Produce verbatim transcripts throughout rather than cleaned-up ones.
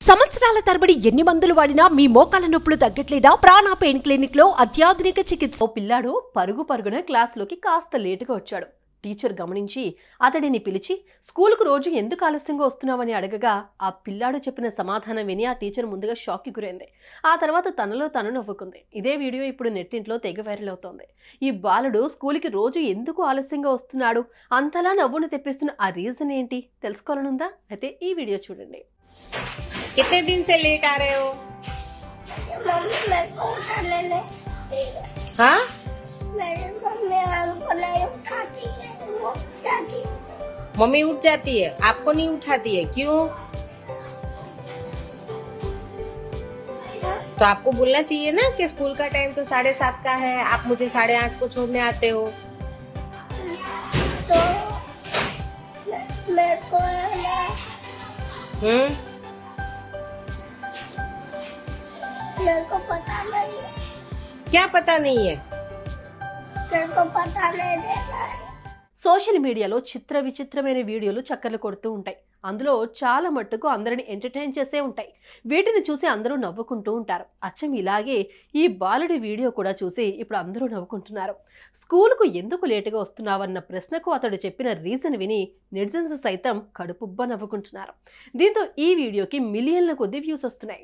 సంవత్సరాల తరబడి ఎన్ని మందులు వాడినా మీ మోకాల నొప్పులు తగ్గట్లేదా? ప్రాణ పెయిన్ క్లినిక్ లో అత్యాధునిక చికిత్స. ఓ పిల్లాడు పరుగు పరుగున క్లాసులోకి కాస్త లేటుగా వచ్చాడు. టీచర్ గమనించి అతడిని పిలిచి స్కూలుకు రోజు ఎందుకు ఆలస్యంగా వస్తున్నావని అడగగా ఆ పిల్లాడు చెప్పిన సమాధానం విని ఆ టీచర్ ముందుగా షాక్కి గురైంది. ఆ తర్వాత తనలో తను నవ్వుకుంది. ఇదే వీడియో ఇప్పుడు నెట్టింట్లో తెగ వైరల్ అవుతోంది. ఈ బాలుడు స్కూల్కి రోజు ఎందుకు ఆలస్యంగా వస్తున్నాడు, అంతలా నవ్వును తెప్పిస్తున్న ఆ రీజన్ ఏంటి తెలుసుకోవాలనుందా? అయితే ఈ వీడియో చూడండి. कितने दिन से लेट आ रहे हो? मम्मी मेरे को उठाने नहीं। हाँ, मेरी मम्मी हमको नहीं उठाती है, वो जाती है। मम्मी उठ जाती है, आपको नहीं उठाती है, क्यों? तो आपको बोलना चाहिए ना कि स्कूल का टाइम तो साढ़े सात का है, आप मुझे साढ़े आठ को छोड़ने आते हो. तो मे- मेरे को है ना, हम्म मेरे को पता नहीं है, क्या पता नहीं है? मेरे को पता नहीं रहता है। సోషల్ మీడియాలో చిత్ర విచిత్రమైన వీడియోలు చక్కర్లు కొడుతూ ఉంటాయి. అందులో చాలా మట్టుకు అందరిని ఎంటర్టైన్ చేసే ఉంటాయి. వీటిని చూసి అందరూ నవ్వుకుంటూ ఉంటారు. అచ్చం ఇలాగే ఈ బాలుడి వీడియో కూడా చూసి ఇప్పుడు అందరూ నవ్వుకుంటున్నారు. స్కూలుకు ఎందుకు లేటుగా వస్తున్నావన్న ప్రశ్నకు అతడు చెప్పిన రీజన్ విని నెటిజన్స్ సైతం కడుపుబ్బ నవ్వుకుంటున్నారు. దీంతో ఈ వీడియోకి మిలియన్ల కొద్ది వ్యూస్ వస్తున్నాయి.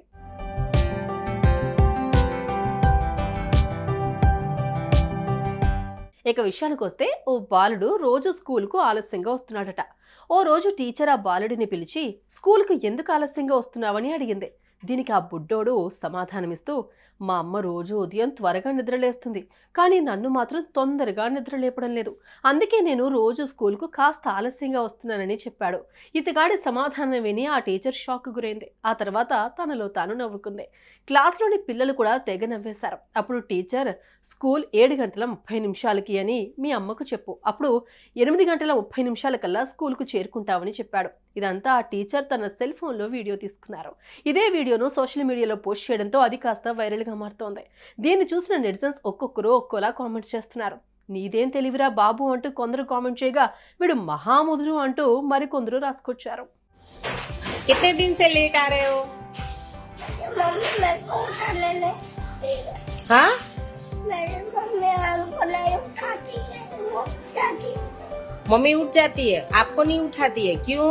ఇక విషయానికి వస్తే ఓ బాలుడు రోజు స్కూల్కు ఆలస్యంగా వస్తున్నాడట. ఓ రోజు టీచర్ ఆ బాలుడిని పిలిచి స్కూల్కు ఎందుకు ఆలస్యంగా వస్తున్నావని అడిగింది. దీనికి ఆ బుడ్డోడు సమాధానమిస్తూ, మా అమ్మ రోజు ఉదయం త్వరగా నిద్రలేస్తుంది, కానీ నన్ను మాత్రం తొందరగా నిద్రలేపడం లేదు, అందుకే నేను రోజు స్కూల్కు కాస్త ఆలస్యంగా వస్తున్నానని చెప్పాడు. ఇతగాడి సమాధానం విని ఆ టీచర్ షాక్ గురైంది. ఆ తర్వాత తనలో తాను నవ్వుకుంది. క్లాస్లోని పిల్లలు కూడా తెగ నవ్వేశారు. అప్పుడు టీచర్, స్కూల్ ఏడు గంటల ముప్పై నిమిషాలకి అని మీ అమ్మకు చెప్పు, అప్పుడు ఎనిమిది గంటల ముప్పై నిమిషాల కల్లా స్కూల్కు చేరుకుంటావని చెప్పాడు. ఇదంతా ఆ టీచర్ తన సెల్ ఫోన్లో వీడియో తీసుకున్నారు. ఇదే వీడియోను సోషల్ మీడియాలో పోస్ట్ చేయడంతో అది కాస్త వైరల్గా మారుతోంది. దీన్ని చూసిన నెటిజన్స్ ఒక్కొక్కరు ఒక్కోలా కామెంట్స్ చేస్తున్నారు. నీదేం తెలివిరా బాబు అంటూ కొందరు కామెంట్ చేయగా, వీడు మహాముదురు అంటూ మరికొందరు రాసుకొచ్చారు. कितने दिन से लेट आ रहे हो? मम्मी मेरे को उठाने नहीं। हाँ, मेरी मम्मी हमको नहीं उठाती है, वो जाती है। मम्मी उठ जाती है, आपको नहीं उठाती है, क्यों?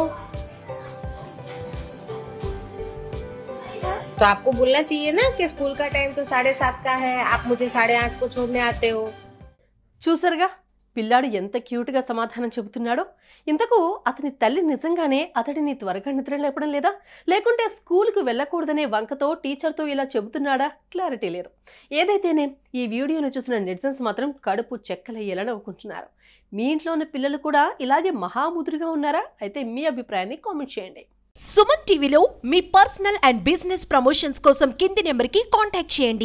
तो आपको बोलना चाहिए ना कि स्कूल का टाइम तो साढ़े सात का है, आप मुझे साढ़े आठ को छोड़ने आते हो. చూసారుగా పిల్లాడు ఎంత క్యూట్గా సమాధానం చెబుతున్నాడో. ఇంతకు అతని తల్లి నిజంగానే అతడిని త్వరగా నిద్ర లేపడం లేదా, లేకుంటే స్కూల్కు వెళ్ళకూడదనే వంకతో టీచర్తో ఇలా చెబుతున్నాడా? క్లారిటీ లేదు. ఏదైతేనే ఈ వీడియోను చూసిన నెటిజన్స్ మాత్రం కడుపు చెక్కలయ్యేలా నవ్వుకుంటున్నారు. మీ ఇంట్లో ఉన్న పిల్లలు కూడా ఇలాగే మహాముదురుగా ఉన్నారా? అయితే మీ అభిప్రాయాన్ని కామెంట్ చేయండి. సుమన్ టీవీలో మీ పర్సనల్ అండ్ బిజినెస్ ప్రమోషన్స్ కోసం కింది నెంబర్కి కాంటాక్ట్ చేయండి.